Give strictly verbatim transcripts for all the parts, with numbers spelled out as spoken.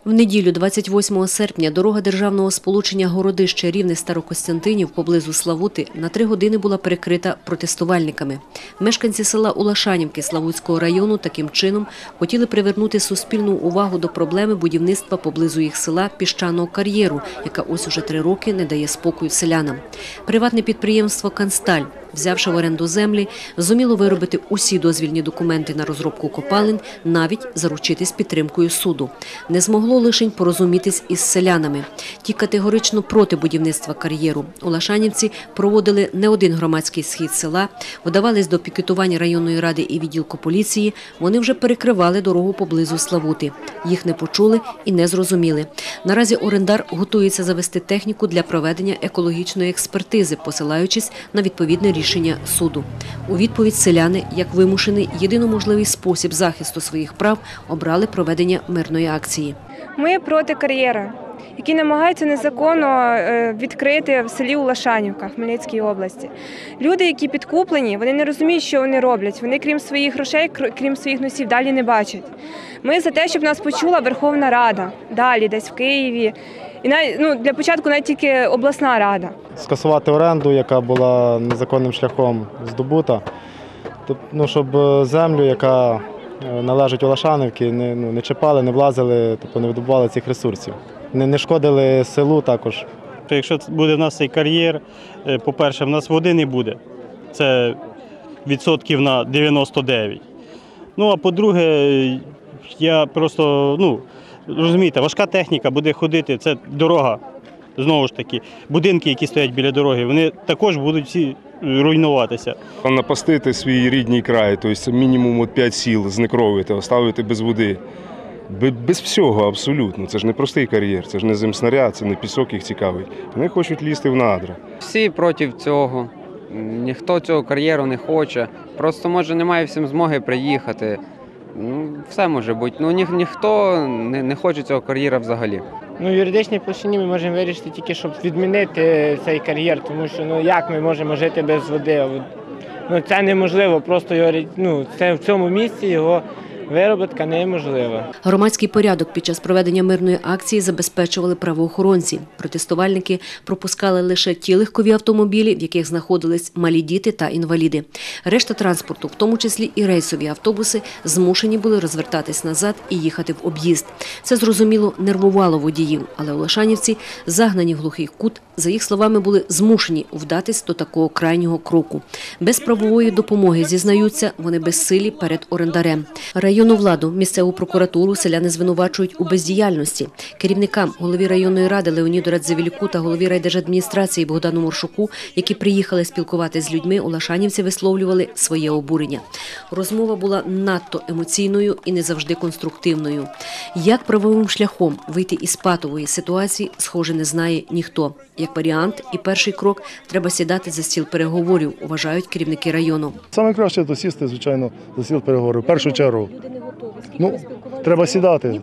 В неділю, двадцять восьмого серпня, дорога державного сполучення Городище-Рівне-Старокостянтинів поблизу Славути на три години була перекрита протестувальниками. Мешканці села Улашанівки Славутського району таким чином хотіли привернути суспільну увагу до проблеми будівництва поблизу їх села піщаного кар'єру, яка ось уже три роки не дає спокою селянам. Приватне підприємство «Кансталь», взявши в оренду землі, зуміло виробити усі дозвільні документи на розробку копалин, навіть заручитись підтримкою суду. Не змогло лишень порозумітись із селянами. Ті категорично проти будівництва кар'єру. Улашанівці проводили не один громадський схід села, вдавались до пікетування районної ради і відділку поліції. Вони вже перекривали дорогу поблизу Славути. Їх не почули і не зрозуміли. Наразі орендар готується завести техніку для проведення екологічної експертизи, посилаючись на відповідне рішення суду. У відповідь селяни, як вимушений єдино можливий спосіб захисту своїх прав, обрали проведення мирної акції. Ми проти кар'єра, який намагаються незаконно відкрити в селі Улашанівка Хмельницької області. Люди, які підкуплені, вони не розуміють, що вони роблять. Вони, крім своїх грошей, крім своїх носів, далі не бачать. Ми за те, щоб нас почула Верховна Рада, далі, десь в Києві. І навіть, ну, для початку навіть тільки обласна рада. Скасувати оренду, яка була незаконним шляхом здобута, ну, щоб землю, яка належить Улашанівці, не, ну, не чіпали, не влазили, тобто не видобували цих ресурсів. Не, не шкодили селу також. Якщо буде в нас цей кар'єр, по-перше, в нас води не буде. Це відсотків на дев'яносто дев'ять. Ну, а по-друге, я просто, ну, розумієте, важка техніка буде ходити, це дорога, знову ж таки. Будинки, які стоять біля дороги, вони також будуть всі руйнуватися. Напастити свій рідний край, тобто мінімум п'ять сіл знекровити, оставити без води. Без всього абсолютно. Це ж не простий кар'єр, це ж не земснаряд, це не пісок їх цікавить. Вони хочуть лізти в надра. Всі проти цього, ніхто цього кар'єру не хоче, просто може немає всім змоги приїхати. Ну, все може бути. Ну, ні, ніхто не, не хоче цього кар'єра взагалі. Ну, в юридичній площині ми можемо вирішити тільки, щоб відмінити цей кар'єр, тому що ну, як ми можемо жити без води? Ну, це неможливо, просто його, ну, це в цьому місці його виробітка неможлива. Громадський порядок під час проведення мирної акції забезпечували правоохоронці. Протестувальники пропускали лише ті легкові автомобілі, в яких знаходились малі діти та інваліди. Решта транспорту, в тому числі і рейсові автобуси, змушені були розвертатись назад і їхати в об'їзд. Це, зрозуміло, нервувало водіїв, але улашанівці, загнані в глухий кут, за їх словами, були змушені вдатись до такого крайнього кроку. Без правової допомоги, зізнаються, вони безсилі перед орендарем. Районну владу, місцеву прокуратуру селяни звинувачують у бездіяльності. Керівникам, голові районної ради Леоніду Радзивілюку та голові райдержадміністрації Богдану Моршуку, які приїхали спілкуватися з людьми, улашанівці висловлювали своє обурення. Розмова була надто емоційною і не завжди конструктивною. Як правовим шляхом вийти із патової ситуації, схоже, не знає ніхто. Як варіант і перший крок – треба сідати за стіл переговорів, вважають керівники району. Саме краще – то сісти, звичайно, за стіл переговорів. В першу чергу. Ну, треба сідати.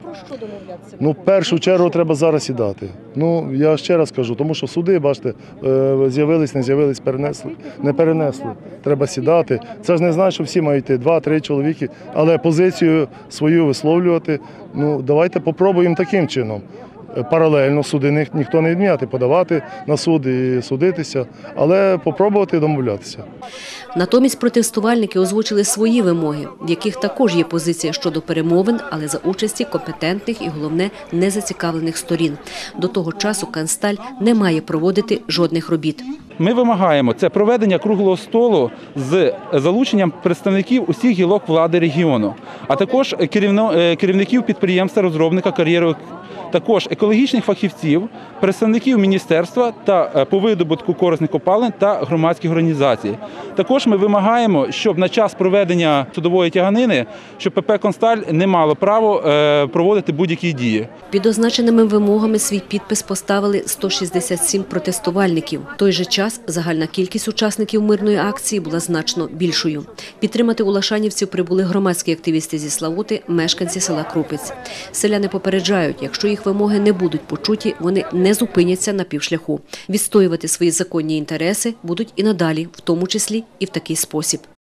Ну, в першу чергу треба зараз сідати. Ну, я ще раз кажу, тому що суди, бачите, з'явились, не з'явились, перенесли, не перенесли. Треба сідати. Це ж не значить, що всі мають йти, два-три чоловіки, але позицію свою висловлювати. Ну, давайте попробуємо таким чином. Паралельно суди ніхто не відміняти, подавати на суд і судитися, але попробувати домовлятися. Натомість протестувальники озвучили свої вимоги, в яких також є позиція щодо перемовин, але за участі компетентних і, головне, незацікавлених сторін. До того часу «Кансталь» не має проводити жодних робіт. Ми вимагаємо це проведення круглого столу з залученням представників усіх гілок влади регіону, а також керівників підприємства-розробника кар'єру, також екологічних фахівців, представників міністерства та по видобутку корисних копалин та громадських організацій. Також ми вимагаємо, щоб на час проведення судової тяганини, щоб ПП «Кансталь» не мало права проводити будь-які дії. Під означеними вимогами свій підпис поставили сто шістдесят сім протестувальників. В той же час загальна кількість учасників мирної акції була значно більшою. Підтримати улашанівців прибули громадські активісти зі Славути, мешканці села Крупець. Селяни попереджають, якщо їх вимоги не будуть почуті, вони не зупиняться на півшляху. Відстоювати свої законні інтереси будуть і надалі, в тому числі і в такий спосіб.